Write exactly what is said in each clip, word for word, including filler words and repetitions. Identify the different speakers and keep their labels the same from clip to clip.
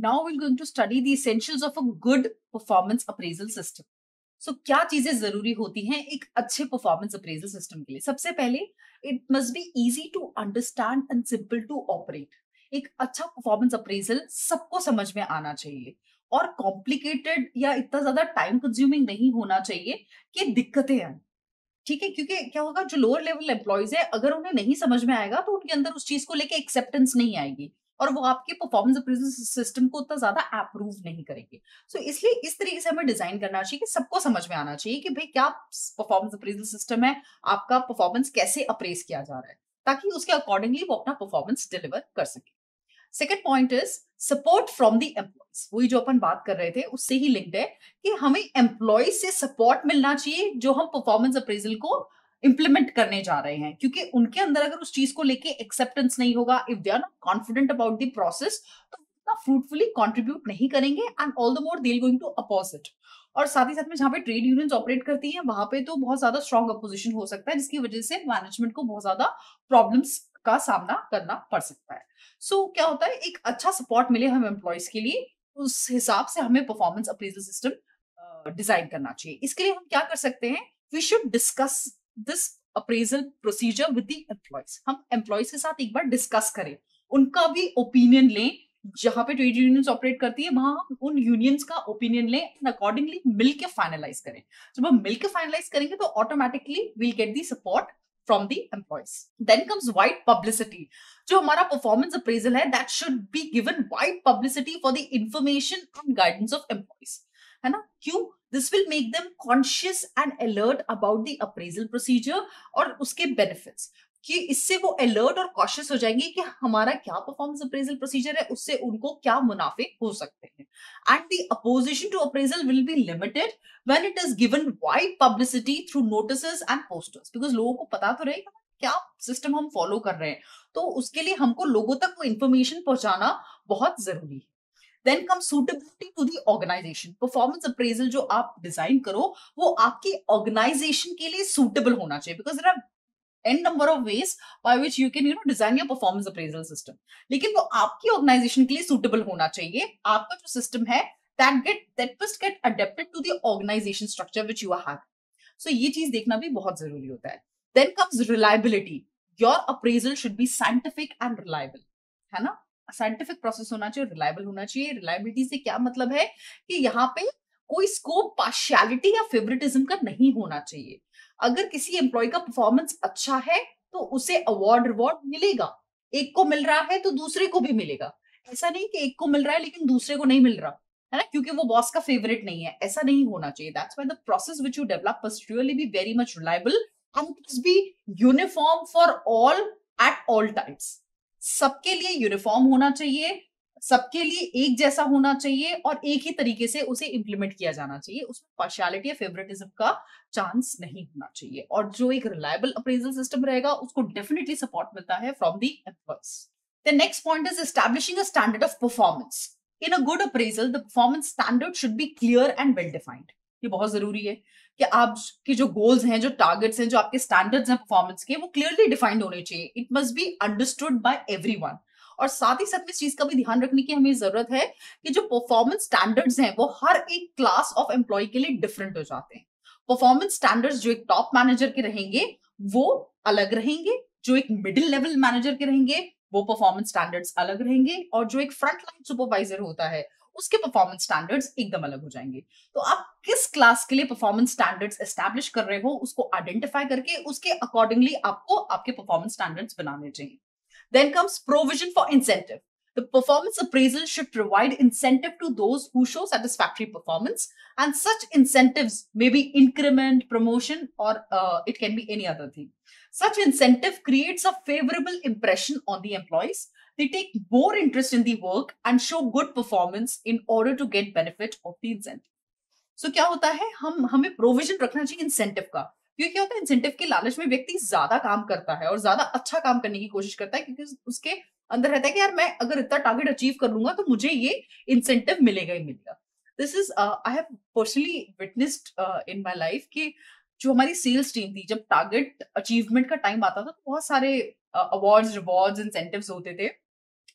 Speaker 1: Now we're going to study the essentials of a good performance appraisal system. So क्या चीजें जरूरी होती हैं एक अच्छे परफॉर्मेंस अप्रेजल सिस्टम के लिए? सबसे पहले it must be easy to understand and simple to operate. एक अच्छा परफॉर्मेंस अप्रेजल सबको समझ में आना चाहिए और कॉम्प्लिकेटेड या इतना ज्यादा टाइम कंज्यूमिंग नहीं होना चाहिए कि दिक्कतें आए. ठीक है, क्योंकि क्या होगा, जो लोअर लेवल एम्प्लॉयज है अगर उन्हें नहीं समझ में आएगा तो उनके अंदर उस चीज को लेके एक्सेप्टेंस नहीं आएगी और वो आपके परफॉर्मेंस अप्रेजल सिस्टम को उतना ज्यादा अप्रूव नहीं करेंगे. सो so, इसलिए इस तरीके से हमें डिजाइन करना चाहिए कि सबको समझ में आना चाहिए कि भाई क्या परफॉर्मेंस अप्रेजल सिस्टम है, आपका परफॉर्मेंस कैसे अप्रेज किया जा रहा है, ताकि उसके अकॉर्डिंगली वो अपना परफॉर्मेंस डिलीवर कर सके. Second point is support from the employees. वही जो अपन बात कर रहे थे उससे ही लिंक्ड है कि हमें एम्प्लॉयज से सपोर्ट मिलना चाहिए जो हम परफॉर्मेंस अप्रेजल को इंप्लीमेंट करने जा रहे हैं, क्योंकि उनके अंदर अगर उस चीज को लेके एक्सेप्टेंस नहीं होगा, if they are not confident about the process, तो उतना फ्रूटफुली कंट्रीब्यूट नहीं करेंगे and all the more they are going to oppose it. और साथ ही साथ में जहां पे ट्रेड यूनियंस ऑपरेट करती हैं वहां पे तो बहुत ज्यादा स्ट्रॉन्ग अपोजिशन हो सकता है, जिसकी वजह से मैनेजमेंट को बहुत ज्यादा प्रॉब्लम्स का सामना करना पड़ सकता है. सो so, क्या होता है, एक अच्छा सपोर्ट मिले हम एम्प्लॉयज के लिए, उस हिसाब से हमें परफॉर्मेंस अप्रेजल सिस्टम डिजाइन करना चाहिए. इसके लिए हम क्या कर सकते हैं, we should discuss this appraisal procedure with the employees. हम एम्प्लॉयज के साथ एक बार डिस्कस करें, उनका भी ओपिनियन लें. जहां पे ट्रेड यूनियंस ऑपरेट करती है वहां हम उन यूनियंस का ओपिनियन लें एंड अकॉर्डिंगली मिलके फाइनलाइज करें. जब हम मिलके फाइनलाइज करेंगे तो automatically will get the support from the employees. Then comes wide publicity. जो हमारा performance appraisal है, that should be given wide publicity for the information and guidance of employees. है ना? क्यों? This will make them conscious and alert about the appraisal procedure और उसके benefits. कि इससे वो अलर्ट और कॉशियस हो जाएंगे कि हमारा क्या परफॉर्मेंस अप्रेजल प्रोसीजर है, उससे उनको क्या मुनाफे हो सकते हैं. And the opposition to appraisal will be limited when it is given wide publicity through notices and posters, because लोगों को पता तो रहेगा क्या सिस्टम हम फॉलो कर रहे हैं, तो उसके लिए हमको लोगों तक वो इन्फॉर्मेशन पहुंचाना बहुत जरूरी है. Then come suitability to the organization. Performance appraisal जो आप डिजाइन करो वो आपकी ऑर्गेनाइजेशन के लिए सूटेबल होना चाहिए, because there are n number of ways by which you can you know design your performance appraisal system. लेकिन वो आपकी ऑर्गेनाइजेशन के लिए सुटेबल होना चाहिए. आपका जो सिस्टम है that get that must get adapted to the organization structure which you are having. So ये चीज देखना भी बहुत जरूरी होता है. Then comes reliability. Your appraisal should be scientific and reliable. है ना? साइंटिफिक प्रोसेस होना चाहिए, रिलायबल होना चाहिए. रिलायबिलिटी से क्या मतलब है कि यहाँ पे कोई स्कोप पार्शियलिटी या फेवरेटिज्म का नहीं होना चाहिए. अगर किसी एम्प्लॉय का परफॉर्मेंस अच्छा है तो उसे अवार्ड रिवॉर्ड मिलेगा. एक को मिल रहा है तो दूसरे को भी मिलेगा. ऐसा नहीं कि एक को मिल रहा है लेकिन दूसरे को नहीं मिल रहा है ना, क्योंकि वो बॉस का फेवरेट नहीं है. ऐसा नहीं होना चाहिए. That's why the process which you develop must really be very much reliable and it must be uniform for all at all times. सबके लिए यूनिफॉर्म होना चाहिए, सबके लिए एक जैसा होना चाहिए और एक ही तरीके से उसे इंप्लीमेंट किया जाना चाहिए. उसमें पार्शियलिटी या फेवरेटिज्म का चांस नहीं होना चाहिए. और जो एक रिलायबल अप्रेजल सिस्टम रहेगा उसको डेफिनेटली सपोर्ट मिलता है from the employees. The next point is establishing a standard of performance. In a good appraisal the performance standard should be clear and well defined. ये बहुत जरूरी है कि आपके जो गोल्स हैं, जो टारगेट्स हैं, जो आपके स्टैंडर्ड्स हैं परफॉर्मेंस के, वो क्लियरली डिफाइंड होने चाहिए. It must be understood by everyone. और साथ ही साथ में इस चीज का भी ध्यान रखने की हमें जरूरत है कि जो परफॉर्मेंस स्टैंडर्ड्स हैं वो हर एक क्लास ऑफ एम्प्लॉय के लिए डिफरेंट हो जाते हैं. परफॉर्मेंस स्टैंडर्ड्स जो एक टॉप मैनेजर के रहेंगे वो अलग रहेंगे, जो एक मिडिल लेवल मैनेजर के रहेंगे वो परफॉर्मेंस स्टैंडर्ड्स अलग रहेंगे, और जो एक फ्रंट लाइन सुपरवाइजर होता है उसके परफॉर्मेंस स्टैंडर्ड्स एकदम अलग हो जाएंगे. तो आप किस क्लास के लिए परफॉर्मेंस स्टैंडर्ड्स एस्टैब्लिश कर रहे हो उसको आइडेंटिफाई करके उसके अकॉर्डिंगली आपको आपके परफॉर्मेंस स्टैंडर्ड्स बनाने चाहिए. Then comes provision for incentive. The performance appraisal should provide incentive to those who show satisfactory performance, and such incentives may be increment, promotion, or uh, it can be any other thing. Such incentive creates a favorable impression on the employees. They take more interest in the work and show good performance in order to get benefit of the incentive. So क्या होता है, हम हमें provision रखना चाहिए incentive का. क्योंकि क्या होता है, इंसेंटिव के लालच में व्यक्ति ज्यादा काम करता है और ज्यादा अच्छा काम करने की कोशिश करता है, क्योंकि उसके अंदर रहता है कि यार मैं अगर इतना टारगेट अचीव कर लूंगा तो मुझे ये इंसेंटिव मिलेगा ही मिलेगा. This is I have personally witnessed in my life कि जो हमारी सेल्स टीम थी, जब टारगेट अचीवमेंट का टाइम आता था तो बहुत सारे अवार्ड्स, रिवॉर्ड्स, इंसेंटिव्स होते थे.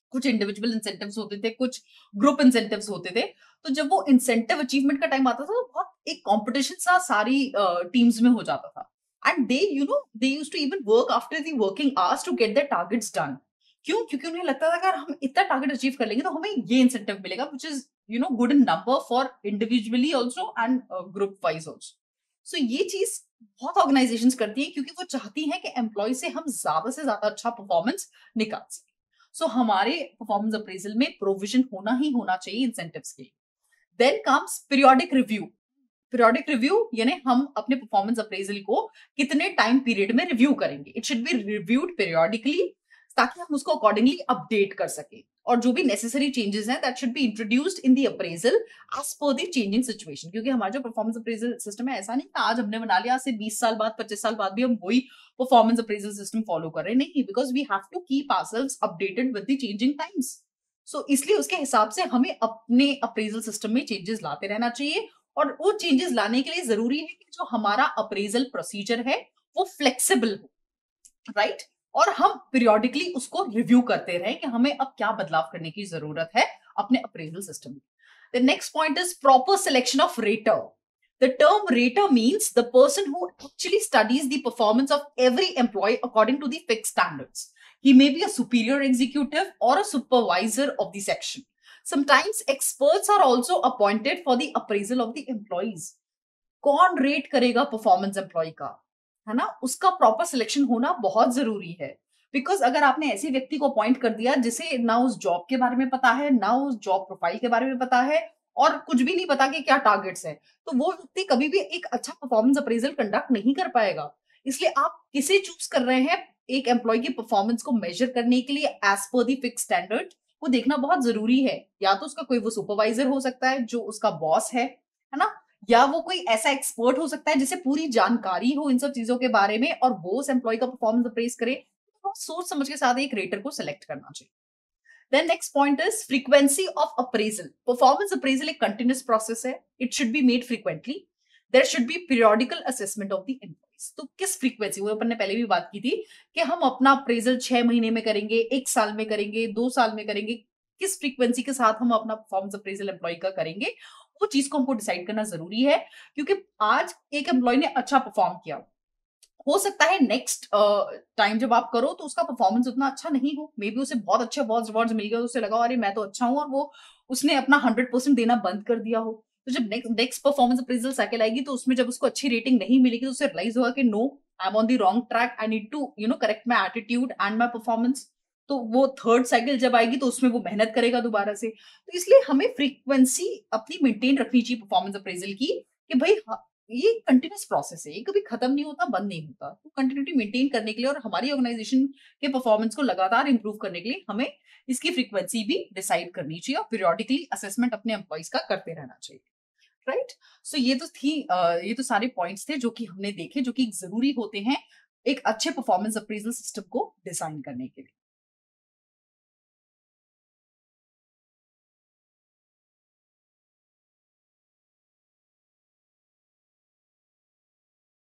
Speaker 1: कुछ इंडिविजुअल इंसेंटिव्स होते थे, कुछ ग्रुप इंसेंटिव्स होते थे। तो जब वो इंसेंटिव अचीवमेंट का टाइम आता था तो बहुत एक कंपटीशन सा सारी टीम्स में हो जाता था। And they you know they used to even work after the working hours to get their targets done. क्यों? क्योंकि उन्हें लगता था अगर हम इतना टारगेट अचीव कर लेंगे तो हमें ये इंसेंटिव मिलेगा, which is you know good in number for individually also and group wise also. So ये चीज बहुत ऑर्गेनाइजेशंस करती है क्योंकि वो चाहती हैं कि एम्प्लॉय से हम ज्यादा से ज्यादा अच्छा परफॉर्मेंस निकाल सकें। सो so, हमारे परफॉर्मेंस अप्रेजल में प्रोविजन होना ही होना चाहिए इंसेंटिव्स के। Then comes periodic review. Periodic review यानी हम अपने परफॉर्मेंस अप्रेजल को कितने टाइम पीरियड में रिव्यू करेंगे। It should be reviewed periodically ताकि हम उसको अकॉर्डिंगली अपडेट कर सके, और जो भी नेसेसरी चेंजेस हैं that should be introduced in the appraisal as per the changing situation. क्योंकि हमारा जो परफॉर्मेंस अप्रेजल सिस्टम है ऐसा नहीं कि आज हमने बना लिया, आज से बीस साल बाद पच्चीस साल बाद भी हम वही परफॉर्मेंस अप्रेजल सिस्टम फॉलो कर रहे हैं, नहीं, because we have to keep ourselves updated with the changing times. So इसलिए उसके हिसाब से हमें अपने अप्रेजल सिस्टम में चेंजेस लाते रहना चाहिए, और वो चेंजेस लाने के लिए जरूरी है कि जो हमारा अप्रेजल प्रोसीजर है वो फ्लेक्सिबल हो, राइट right? और हम पीरियोडिकली उसको रिव्यू करते रहें कि हमें अब क्या बदलाव करने की जरूरत है अपने अप्रेजल सिस्टम में। The next point is proper selection of rater. The term rater means the person who actually studies the performance of every employee according to the fixed standards. He may be a superior executive or a supervisor of the section. Sometimes experts are also appointed for the appraisal of the employees. कौन rate करेगा performance employee का, है ना, उसका proper selection होना बहुत जरूरी है। बिकॉज अगर आपने ऐसे व्यक्ति को अपॉइंट कर दिया जिसे ना उस जॉब के बारे में पता है, ना उस जॉब प्रोफाइल के बारे में पता है, और कुछ भी नहीं पता कि क्या टारगेट्स है, तो वो व्यक्ति कभी भी एक अच्छा परफॉर्मेंस अप्रेजल कंडक्ट नहीं कर पाएगा। इसलिए आप किसे चूज कर रहे हैं एक एम्प्लॉय की परफॉर्मेंस को मेजर करने के लिए एज पर दी फिक्स स्टैंडर्ड, वो देखना बहुत जरूरी है। या तो उसका कोई वो सुपरवाइजर हो सकता है जो उसका बॉस है है ना, या वो कोई ऐसा एक्सपर्ट हो सकता है जिसे पूरी जानकारी हो इन सब चीजों के बारे में, और वो उस एम्प्लॉय का परफॉर्मेंस अप्रेज करे। तो सोच समझ के साथ एक रेटर को सिलेक्ट करना चाहिए। Then next point is frequency of appraisal. Performance appraisal एक continuous process है. It should be made frequently. There should be periodical assessment of the employees. तो किस frequency, वो अपन ने पहले भी बात की थी कि हम अपना appraisal छह महीने में करेंगे, एक साल में करेंगे, दो साल में करेंगे, किस frequency के साथ हम अपना performance appraisal employee का करेंगे, वो चीज को हमको डिसाइड करना जरूरी है। क्योंकि आज एक एम्प्लॉय ने अच्छा परफॉर्म किया, हो सकता है नेक्स्ट टाइम uh, जब आप करो तो उसका परफॉर्मेंस उतना अच्छा नहीं हो, मे बी उसे बहुत अच्छे अवार्ड्स अवार्ड्स मिल गए, उसे लगा अरे मैं तो अच्छा हूं, और वो उसने अपना हंड्रेड परसेंट देना बंद कर दिया हो। तो जब next next performance appraisal cycle आएगी तो उसमें जब उसको अच्छी रेटिंग नहीं मिलेगी तो उसे रियलाइज होगा कि no, I am on the wrong track, I need to you know correct my attitude and my performance. तो वो थर्ड साइकिल जब आएगी तो उसमें वो मेहनत करेगा दोबारा से। तो इसलिए हमें फ्रीक्वेंसी अपनी मेंटेन रखनी चाहिए परफॉर्मेंस अप्रेजल की, कि भाई ये कंटिन्यूस प्रोसेस है, ये कभी खत्म नहीं होता, बंद नहीं होता। तो कंटिन्यूटी मेंटेन करने के लिए और हमारी ऑर्गेनाइजेशन के परफॉर्मेंस को लगातार इंप्रूव करने के लिए हमें इसकी फ्रीक्वेंसी भी डिसाइड करनी चाहिए और पीरियोडिकली असेसमेंट अपने एम्प्लॉइज का करते रहना चाहिए, राइट। सो ये तो थी uh, ये तो सारे पॉइंट्स थे जो कि हमने देखे, जो कि जरूरी होते हैं एक अच्छे परफॉर्मेंस अप्रेजल सिस्टम को डिजाइन करने के लिए।